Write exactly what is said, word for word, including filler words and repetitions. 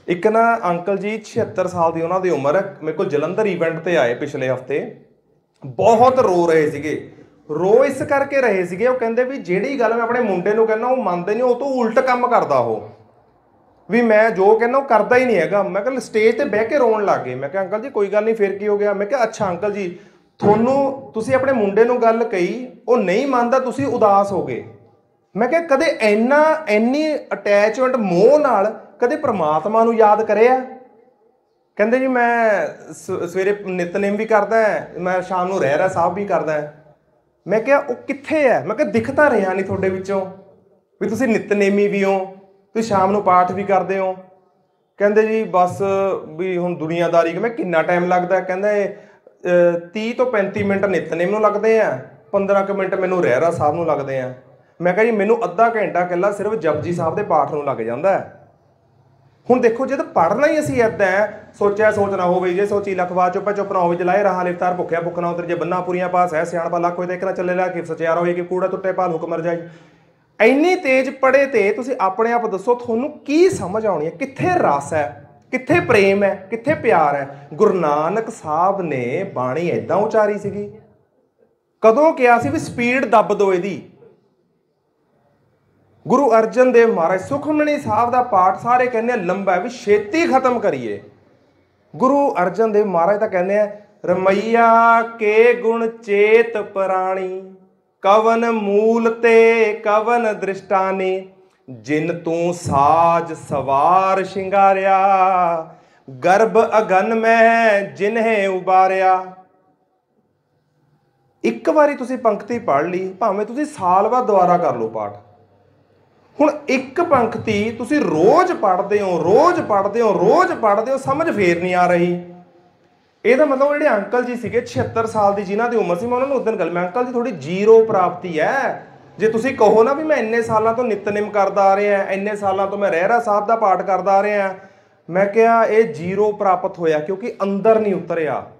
एक ना अंकल जी छिहत्तर साल की उन्होंने उम्र, मेरे को जलंधर ईवेंट ते आए पिछले हफ्ते, बहुत रो रहे थे। रो इस करके रहे थे, वो कहते भी जिहड़ी गल मैं अपने मुंडे नूं कहना वो मनदे नहीं, वो तो उल्ट काम करदा वो भी मैं जो कहना वो करता ही नहीं है। मैं कहा स्टेज ते बह के रोन लग गए। मैं कहा अंकल जी कोई गल नहीं, फिर की हो गया? मैं कहा अच्छा अंकल जी थोनू तुसी अपने मुंडे नूं गल कही, वो नहीं मनदा, तुसी उदास हो गए। मैं कहा कदे इन्ना इन्नी अटैचमेंट मोह नाल कदे परमात्मा नूं याद करिया? कहंदे जी मैं सवेरे नितनेम भी करदा है, मैं शाम नूं रहरास साहब भी करदा है। मैं कहा वो कित्थे है? मैं कहा दिखता रहा नहीं तुहाडे विचों भी तुसीं नितनेमी भी हो, तुसीं शाम नूं पाठ भी करदे हो। कहंदे जी बस भी हुण दुनियादारी। मैं किन्ना टाइम लगदा? कहंदे तीह तो पैंती मिनट नितनेम नूं लगदे आ, पंद्रह कुछ मिनट मैनूं रहरास साहब नूं लगदे आ। मैं कहा जी मैनूं अद्धा घंटा कल्ला सिर्फ जपजी साहब के पाठ नूं लग जांदा है। हुण देखो जे पढ़ना ही असीं इदां है, सोचिया सोच ना होवे, जे सोची लखवा चुप चुप ना होवे, जलाए रहा लिफ्तार भुखिया भुख ना उतर, जे बन्ना पूरियां पास है सियाणपा लख होए, एक ना चले ला कि सचियार होए कि कूड़ा टुੱਟੇ भाल हुक्म मर जाए। ਇੰਨੀ तेज पढ़े तो तुसीं अपने आप दसो तुहानूं की समझ आउणी है? कित्थे रस है, कित्थे प्रेम है, कित्थे प्यार है? गुरु नानक साहब ने बाणी इदां उचारी सीगी? कदों कहा सी भी स्पीड दब दो इहदी? गुरु अर्जन देव महाराज सुखमनी साहब का पाठ सारे कहने लंबा है भी छेती खत्म करिए। गुरु अर्जन देव महाराज तो कहने रमैया के गुण चेत प्राणी, कवन मूल ते कवन दृष्टानी, जिन तू साज सवार शिंगारिया, गर्भ अगन में जिन्हें उबारिया। एक बारी तुसी पंक्ति पढ़ ली, भावें तुसी साल बाद दोबारा कर लो पाठ। हुण एक पंक्ति तुसी रोज़ पढ़ते हो, रोज़ पढ़ते हो, रोज़ पढ़ते हो, समझ फिर नहीं आ रही। ਇਹਦਾ मतलब ਜਿਹੜੇ अंकल जी ਸੀਗੇ छिहत्तर साल की जिन्हों की उम्र सी, मैं उन्होंने उस दिन गल, मैं अंकल जी थोड़ी जीरो प्राप्ति है। जे तुसी कहो ना भी मैं इन्ने सालों तो नितनेम करता आ रहा, इन्ने सालों तो मैं रहरास साहब का पाठ करता आ रहा, मैं क्या ये जीरो प्राप्त होया क्योंकि अंदर नहीं उतरिया।